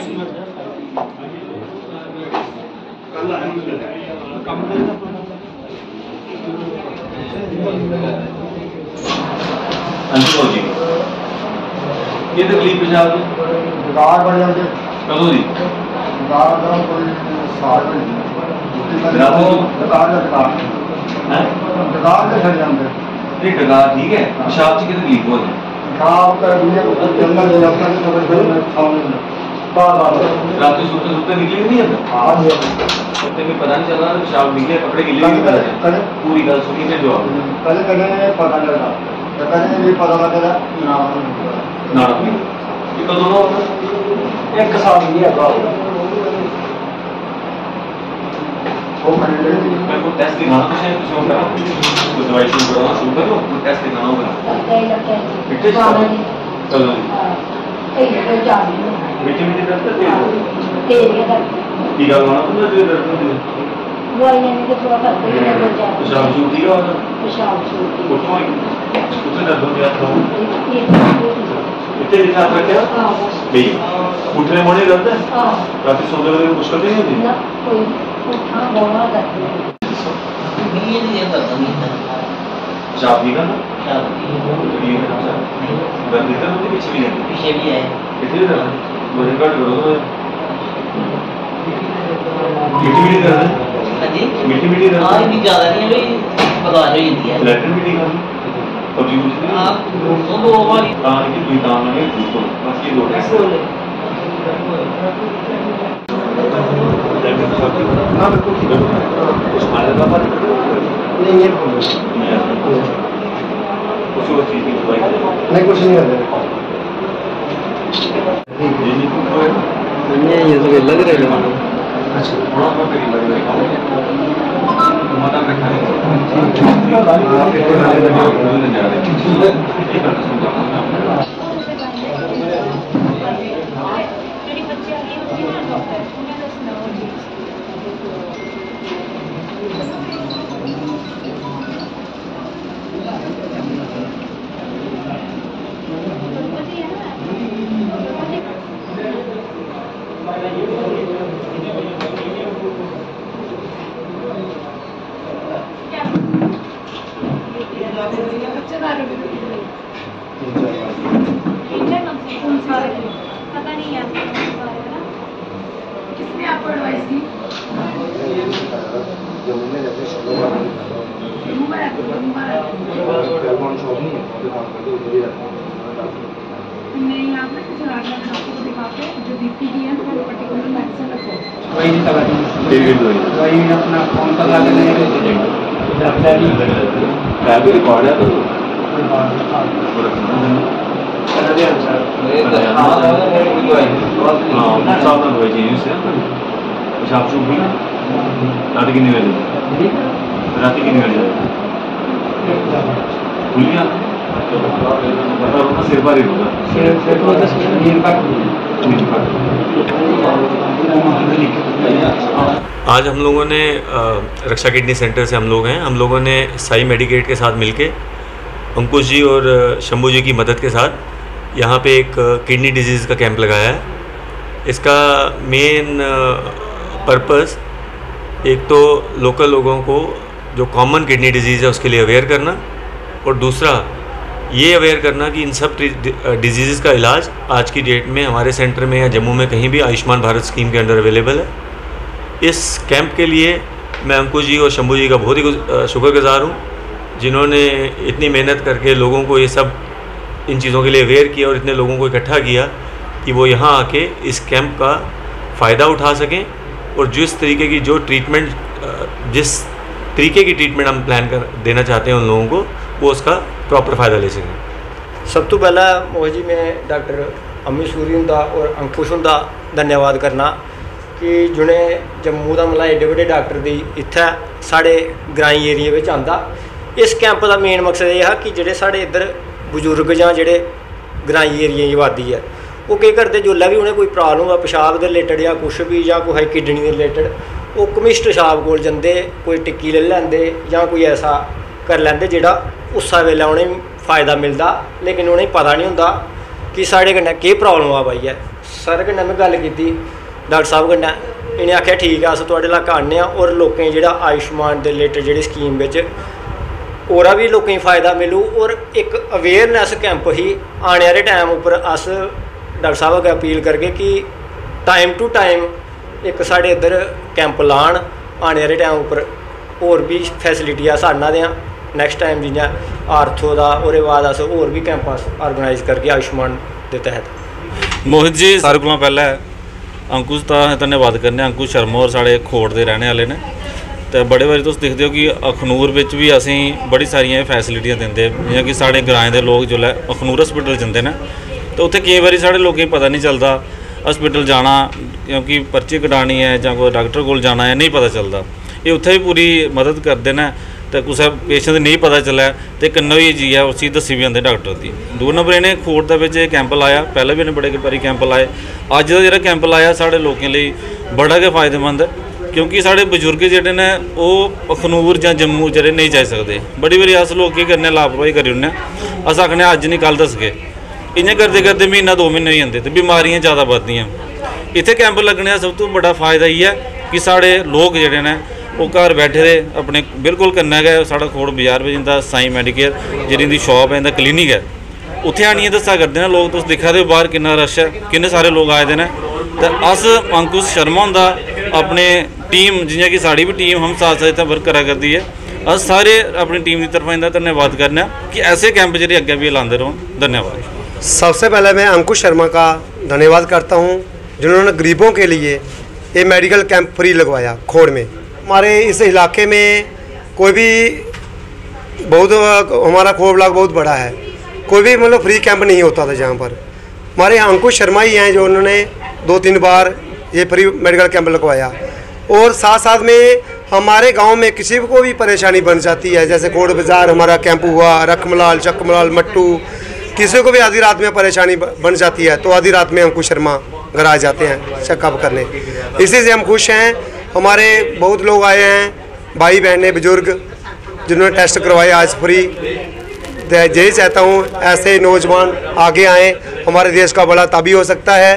जी ये तकलीफ पेशाब जुगाड़ बढ़ जाते कदों दी जुगाड़ का कोई साल जुगाड़ के छड़ जाते नहीं डकार ठीक है पेशाब की तकलीफ हो जाए रात को सोते सोते निकले नहीं अंदर सोते में पता नहीं चल रहा पेशाब निकले कपड़े गिले पूरी गल सुनी फिर जवाब कल पता लगा ये पता लगा ना ये कदों एक साल ही है मैं को टेस्ट दिखाना कुछ है कुछ होगा तो दवाई शुरू करना शुरू करो तो टेस्ट दिखाना होगा बेटे चलो मीठी मीठी दर्द तेज टीका लगाना तो जो दर्द होती है वो यानी कि थोड़ा फर्क है पेशाब छूट दिया और पेशाब छूट उठो उससे दर्द हो गया था इतने दिन आप रखे नहीं उठने मोड़ने दर्द है रात सोने वाले मुश्किल नहीं होती ना कोई उठा बोलना दर्द नहीं है दर्द नहीं है पेशाब नहीं करना दर्द इधर होती पीछे भी है कितनी दर्द है वजन कट करो मीठी मीठी दर्द है मीठी मीठी दर्द हाँ इतनी ज़्यादा नहीं है भाई बता जो ये दिया लैट्रिन मीठी खानी सब्जी कुछ नहीं आप दो बार कान की दुई कान में दूसरो बस ये दो टेस्ट कुछ खाने का पर नहीं ये कुछ और चीज़ की दवाई नहीं कुछ नहीं करते ये तो लग रहा है अच्छा थोड़ा सा मेरी लग रही है मना में खाने पता नहीं है किसने आपको एडवाइस दी नहीं आप ना किसी डॉक्टर को दिखाते जो बीपी की है तो पर्टिकुलर मेडिसिन रखो वही दवाई अपना फोन पर लगा भी रिकॉर्ड है तो पेशाब चूक भी रात की निकल जाए भूल गया सिर पर ही होगा आज हम लोगों ने रक्षा किडनी सेंटर से हम लोग हैं, हम लोगों ने साई मेडिकेट के साथ मिलके अंकुश जी और शंभू जी की मदद के साथ यहाँ पे एक किडनी डिजीज़ का कैंप लगाया है। इसका मेन पर्पस एक तो लोकल लोगों को जो कॉमन किडनी डिजीज़ है उसके लिए अवेयर करना, और दूसरा ये अवेयर करना कि इन सब डिजीज़ का इलाज आज की डेट में हमारे सेंटर में या जम्मू में कहीं भी आयुष्मान भारत स्कीम के अंडर अवेलेबल है। इस कैंप के लिए मैं अंकुश जी और शंभू जी का बहुत ही शुक्रगुजार हूँ, जिन्होंने इतनी मेहनत करके लोगों को ये सब इन चीज़ों के लिए अवेयर किया और इतने लोगों को इकट्ठा किया कि वो यहाँ आके इस कैंप का फ़ायदा उठा सकें और जिस तरीके की जो ट्रीटमेंट जिस तरीके की ट्रीटमेंट हम प्लान कर देना चाहते हैं उन लोगों को वो उसका प्रॉपर फ़ायदा ले सकें। सब तो पहला मोहित जी मैं डॉक्टर अमित सूरी हुंदा और अंकुश हुंदा धन्यवाद करना कि जिन्हें जम्मू का मतलब एडे बड़े डॉक्टर दी इत्थै साढ़े ग्राईं एरिया में आंदा। इस कैंप का मेन मकसद यह है कि जेडे साढ़े इधर बजुर्ग जां जेडे ग्राईं एरिया की आबादी है वो केह् करदे जोल्लै भी उन्हें कोई प्रॉब्लम हो पेशाब के रिलेटेड या कुछ भी या कोई किडनी के रिलेटेड वो कमिस्ट साहब कोल जंदे कोई टिक्की ले लैंदे या कोई ऐसा कर लैंदे जेड़ा उस वेले उन्हें फ़ायदा मिलता, लेकिन उन्हें पता नहीं होंदा कि साढ़े कन्नै केह् प्रॉब्लम आ पाई है। सर कन्नै में गल कीती डॉक्टर साहब कन्नै, इन्हें आख्या ठीक है अस तुहाडे इलाके आने और लोकें जेह्ड़ा आयुष्मान दे रिलेटेड जेह्ड़ी स्कीम बिच ओह्दा भी लोकें फ़ायदा मिलू और एक अवेयरनैस कैंप ही आने आह्ले टाइम उप्पर अस डॉक्टर साहब अग्गें अपील करगे कि टाइम टू टाइम एक साढ़े इधर कैंप लान आने आह्ले टाइम उप्पर होर भी फैसिलिटी अस आना दे आं नैक्सट टाइम जियां आर्थो दा ओह्दे बाद अस होर भी कैंप अस ऑर्गेनाइज करगे आयुष्मान दे तहत। मोहित जी सारे कोला पैह्ले अंकुश दा धन्यवाद करने। अंकुश शर्मा होर साढ़े खोड़ दे रहने आह्ले ने ते बड़े बारी तुस दिखदे हो कि अखनूर बिच भी असें बड़ी सारियां फैसिलिटियां दिंदे जियां कि साढ़े ग्राएं दे लोग जोल्लै अखनूर हस्पिटल जंदे न तो उत्थे केईं बारी साढ़े लोकें गी पता नहीं चलदा हस्पिटल जाना क्योंकि पर्ची कटानी है जां कोई डॉक्टर कोल जाना है नहीं पता चलदा। ये उत्थे भी पूरी मदद करदे न ते कुसै पेशेंट नहीं पता चलै ते कन्नै होई जाइयै उसी दस्सी भी आंदे डॉक्टर दी। दूर नंबर इन्हें खोड़ दे बिच कैंप लाया, पैह्ले भी इन्हें बड़े बारी कैंप लाए। अज्ज दा जेह्ड़ा कैंप लाया साढ़े लोकें लेई बड़ा गै फायदेमंद है क्योंकि साढ़े बजुर्ग जेह्ड़े ने ओह् अखनूर जां जम्मू जेह्ड़े नहीं जाई सकदे। बड़ी बारी अस लोग केह् करने लापरवाही करी ओड़ने, अस आखने अज्ज नहीं कल दसगे, इ'यां करदे करदे म्हीना 2 म्हीने होई जंदे ते बीमारियां ज़्यादा बधदियां। इत्थै कैंप लग्गने दा सब तो बड़ा फायदा इ'यै कि साढ़े लोग जेह्ड़े ने ओह् घर बैठे दे अपने बिल्कुल कन्नै गै साढ़ा खोड़ बाजार बिच इंदा साईं मेडिकेयर जेह्ड़ी इंदी शॉप है इंदा क्लीनिक है उत्थे आनियै दस्सा करदे न लोग। तुस दिक्खा दे बाहर किन्ना रश है, किन्ने सारे लोग आए दे न। ते अस अंकुश शर्मा हुंदा अपने टीम जियां कि साड़ी भी टीम हम साथ साथ इत्थै वर्क करा करदी है, अस सारे अपनी टीम की तरफा इंदा धन्यवाद करने कि ऐसे कैंप जेह्ड़े अग्गें भी लांदे रहो। धन्यवाद। सबसे पहले मैं अंकुश शर्मा का धन्यवाद करता हूँ जिन्होंने गरीबों के लिए ये मेडिकल कैंप फ्री लगवाया खोड़ में। हमारे इस इलाके में कोई भी बहुत हमारा खोड़ ब्लॉक बहुत बड़ा है, कोई भी मतलब फ्री कैंप नहीं होता था जहाँ पर। हमारे यहाँ अंकुश शर्मा ही हैं जो उन्होंने 2-3 बार ये फ्री मेडिकल कैंप लगवाया और साथ साथ में हमारे गांव में किसी को भी परेशानी बन जाती है, जैसे खोड़ बाज़ार हमारा कैंप हुआ, रखमलाल चकमलाल मट्टू, किसी को भी आधी रात में परेशानी बन जाती है तो आधी रात में अंकुश शर्मा घर आ जाते हैं चेकअप करने। इसी से हम खुश हैं। हमारे बहुत लोग आए हैं, भाई बहनें बुजुर्ग जिन्होंने टेस्ट करवाए आज फ्री। यही चाहता हूँ ऐसे नौजवान आगे आएँ, हमारे देश का बड़ा ताबी हो सकता है।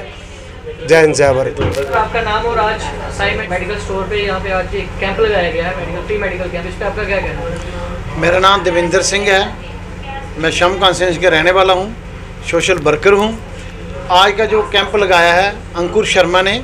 जय हिंद जय भारत। आपका नाम और आज साईं मेडिकल स्टोर पे यहाँ पे आज एक कैंप लगाया गया है फ्री मेडिकल कैंप, इस पर आपका क्या कहना है? मेरा नाम देवेंद्र सिंह है, मैं शम कॉन्स्टिट्यूंसी का रहने वाला हूँ, सोशल वर्कर हूँ। आज का जो कैंप लगाया है अंकुश शर्मा ने,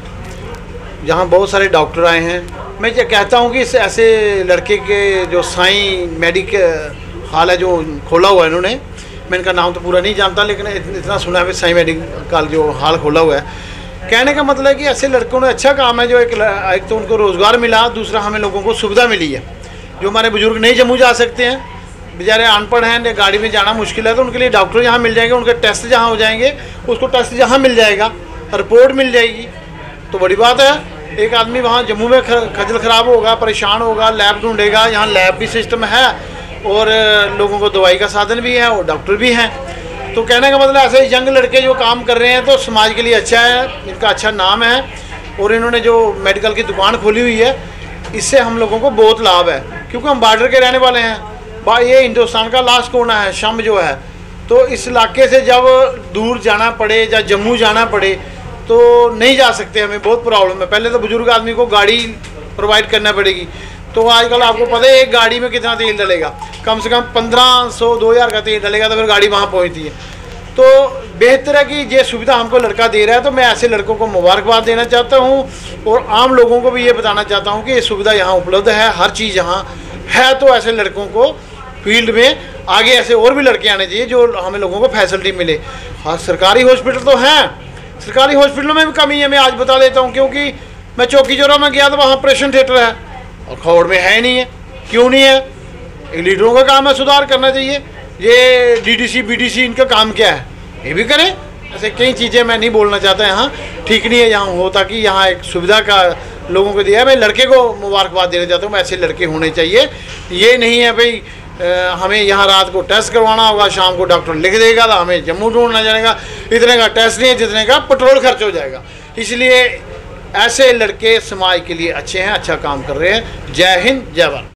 जहाँ बहुत सारे डॉक्टर आए हैं, मैं ये कहता हूँ कि इस ऐसे लड़के के जो साईं मेडिकल हॉल है जो खोला हुआ है इन्होंने, मैं इनका नाम तो पूरा नहीं जानता लेकिन इतना सुना है साईं मेडिकल जो हॉल खोला हुआ है। कहने का मतलब है कि ऐसे लड़कों ने अच्छा काम है जो एक तो उनको रोज़गार मिला, दूसरा हमें लोगों को सुविधा मिली है। जो हमारे बुजुर्ग नहीं जम्मू जा सकते हैं, बेचारे अनपढ़ हैं, गाड़ी में जाना मुश्किल है, तो उनके लिए डॉक्टर यहाँ मिल जाएंगे, उनके टेस्ट जहाँ हो जाएंगे, उसको टेस्ट जहाँ मिल जाएगा, रिपोर्ट मिल जाएगी, तो बड़ी बात है। एक आदमी वहाँ जम्मू में खजल ख़राब होगा, परेशान होगा, लैब ढूंढेगा, यहाँ लैब भी सिस्टम है और लोगों को दवाई का साधन भी है और डॉक्टर भी हैं। तो कहने का मतलब ऐसे यंग लड़के जो काम कर रहे हैं तो समाज के लिए अच्छा है, इनका अच्छा नाम है और इन्होंने जो मेडिकल की दुकान खोली हुई है इससे हम लोगों को बहुत लाभ है, क्योंकि हम बॉर्डर के रहने वाले हैं। ये हिंदुस्तान का लास्ट कोना है शम जो है, तो इस इलाके से जब दूर जाना पड़े या जम्मू जाना पड़े तो नहीं जा सकते, हमें बहुत प्रॉब्लम है। पहले तो बुजुर्ग आदमी को गाड़ी प्रोवाइड करना पड़ेगी, तो आजकल आपको पता है एक गाड़ी में कितना तेल डलेगा, कम से कम 1500-2000 का तेल डलेगा तो फिर गाड़ी वहाँ पहुँचती है। तो बेहतर है कि ये सुविधा हमको लड़का दे रहा है, तो मैं ऐसे लड़कों को मुबारकबाद देना चाहता हूँ और आम लोगों को भी ये बताना चाहता हूँ कि ये सुविधा यहाँ उपलब्ध है, हर चीज़ यहाँ है। तो ऐसे लड़कों को फील्ड में आगे ऐसे और भी लड़के आने चाहिए जो हमें लोगों को फैसिलिटी मिले। हाँ, सरकारी हॉस्पिटल तो हैं, सरकारी हॉस्पिटलों में भी कमी है, मैं आज बता देता हूँ। क्योंकि मैं चौकी चौरा में गया तो वहाँ ऑपरेशन थिएटर है और खौड़ में है नहीं है। क्यों नहीं है? ये लीडरों का काम है, सुधार करना चाहिए। ये डीडीसी बीडीसी इनका काम क्या है, ये भी करें। ऐसे कई चीज़ें मैं नहीं बोलना चाहता यहाँ ठीक नहीं है यहाँ हो, ताकि यहाँ एक सुविधा का लोगों को दिया है। मैं लड़के को मुबारकबाद देना चाहता हूँ, ऐसे लड़के होने चाहिए। ये नहीं है भाई हमें यहाँ रात को टेस्ट करवाना होगा, शाम को डॉक्टर लिख देगा तो हमें जम्मू ढूंढना जाएगा, इतने का टेस्ट नहीं है जितने का पेट्रोल खर्च हो जाएगा। इसलिए ऐसे लड़के समाज के लिए अच्छे हैं, अच्छा काम कर रहे हैं। जय हिंद जय भारत।